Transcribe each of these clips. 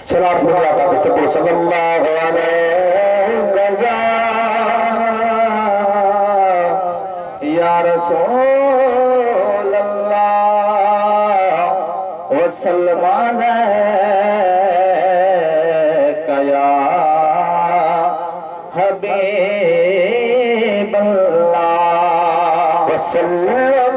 सलात मुझे आता है सब सल्लल्लाहु अलैहि वसल्लम या रसूल अल्लाह व सल्लमान कया हबीब अल्लाह व सल्लम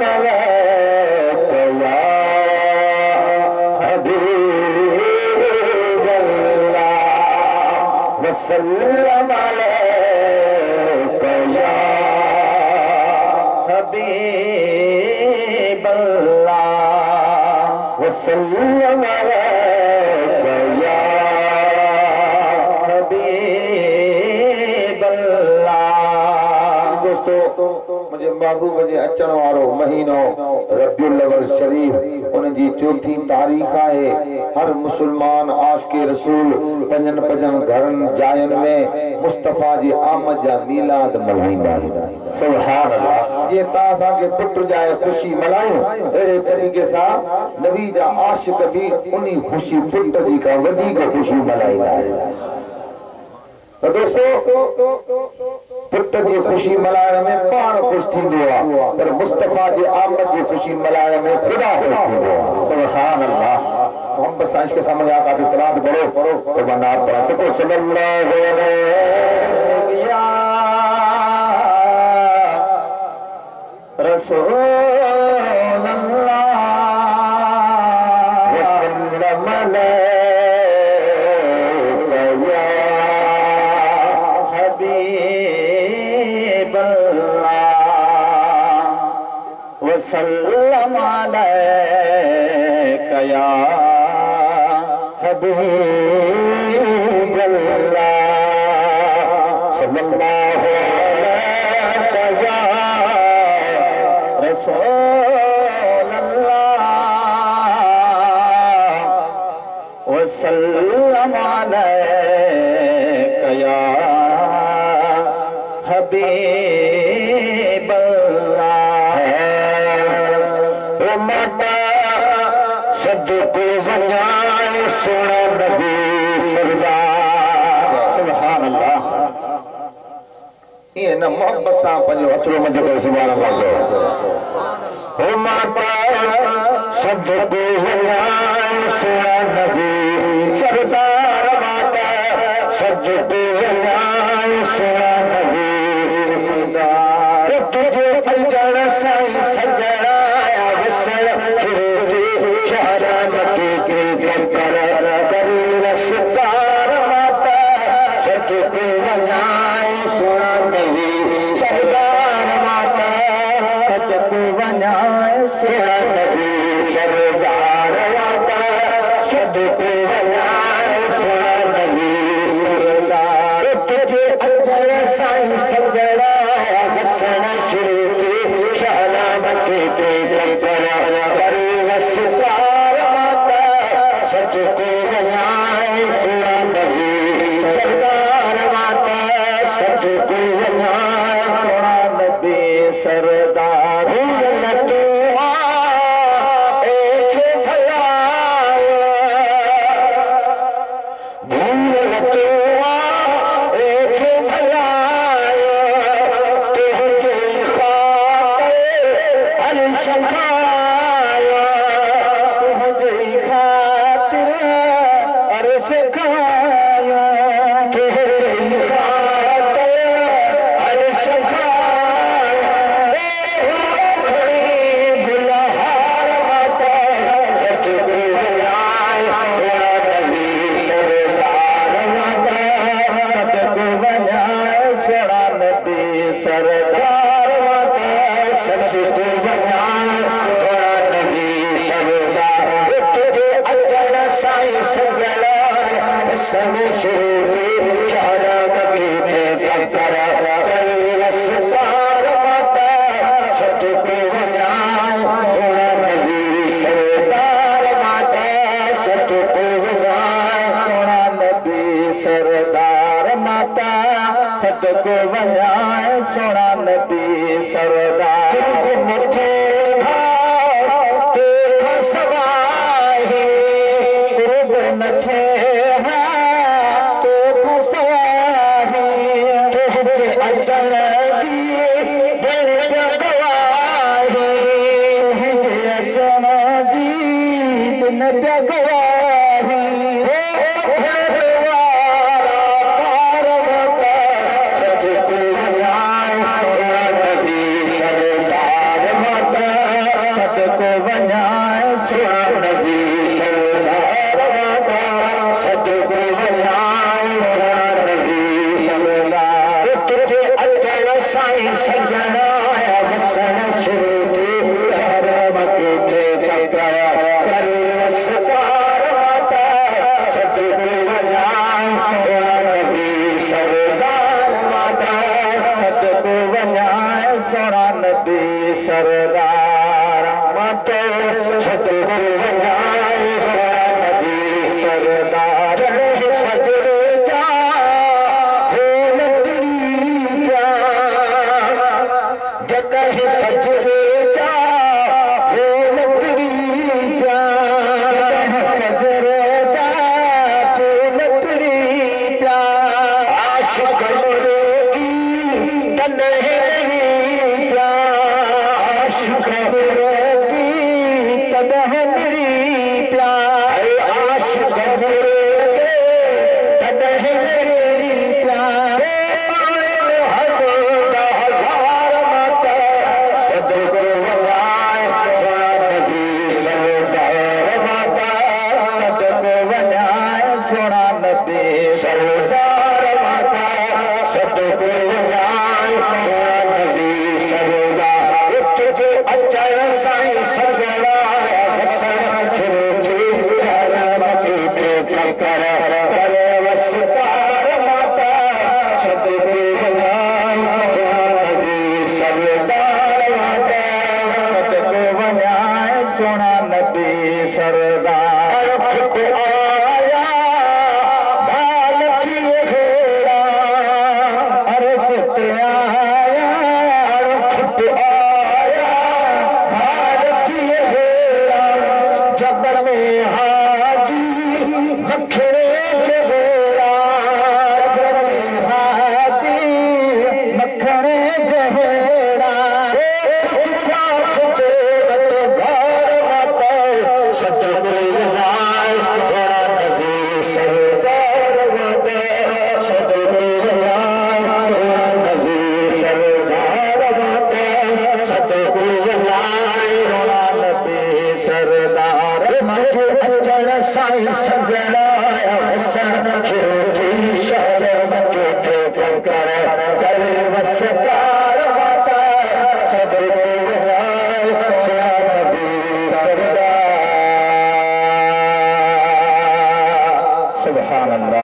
सल्लम अलैका या हबीब अल्लाह व सल्लम अलैका या हबीब अल्लाह। दोस्तों मुझे महबूब जे अचण वारो महीनो रबियुल अव्वल शरीफ उन जी चौथी तारीख है। हर मुसलमान आशिक़े रसूल पंजन घरन जायन में मुस्तफा जी आमद जा मीलाद मल्हाईंदा आहिनि। सुभान अल्लाह। जे तां के पुट जाए खुशी मल्हायूं अहिड़े तरीक़े सां नबी जा आशिक़ भी उनी खुशी पुट जी का वधीक खुशी मल्हाईंदा आहिनि। तो दोस्तों पुट की खुशी मल्हाइण में पाण खुश थींदो आहे, पर मुस्तफा जी आमद की खुशी मल्हाइण में खुदा खुश थींदो आहे। सुभान अल्लाह। मोहम्मद साईं के सामने आका की सलात पढ़ो तो बना पढ़ा सको सल्लल्लाहु अलैहि या रसूल अल्लाह व सल्लम अलैका या हबीब अल्लाह व सल्लम अलैका या हबीब अल्लाह सल्लल्लाहु अलैका या रसूल अल्लाह व सल्लम अलैका या हबीब अल्लाह। ओ माता सदको वञाए सोना नबी सरदार। सुभान अल्लाह। ये न मोहब्बत सां पंहिंजो हथड़ो मद करे सुभान अल्लाह। ओ माता सदको वञाए सोना नबी सरदार। माता सदको वञाए सोना नबी तुझे अजण साईं सजणा वसण शहरा मके के कर करी रसदार। माता सदको वञाए सोना नबी सरदार। माता सदको वञाए सोना नबी सरदार। माता सदको वञाए सोना नबी सरदार। तुझे अजण साईं सजणा वसण शहरा मके के कर करी रसदार। माता सदको वञाए सोना नबी सरदार। माता सदको वञाए सोना नबी सरदार। भूल तू एक भलायो भूल तू एक भलायो तुझे खातिर अर्श खायो तुझे खातिर अर्श खायो तुझे खातिर अर्श खायो थोड़ी गुलहार। माता सदको वञाए सोना नबी सरदार। माता सदको वञाए सोना नबी सरदार। माता सदको वञाए सोना नबी सरदार। तुझे अजण साईं सजणा वसण शहरा मके के कर करी रसदार। माता सदको वञाए सोना नबी सरदार। माता सदको वञाए सोना नबी सरदार। माता सदको वञाए सोना नबी सरदार। मुझे देखो सवाही कुर्ब न थे जी दिन प्या गवाही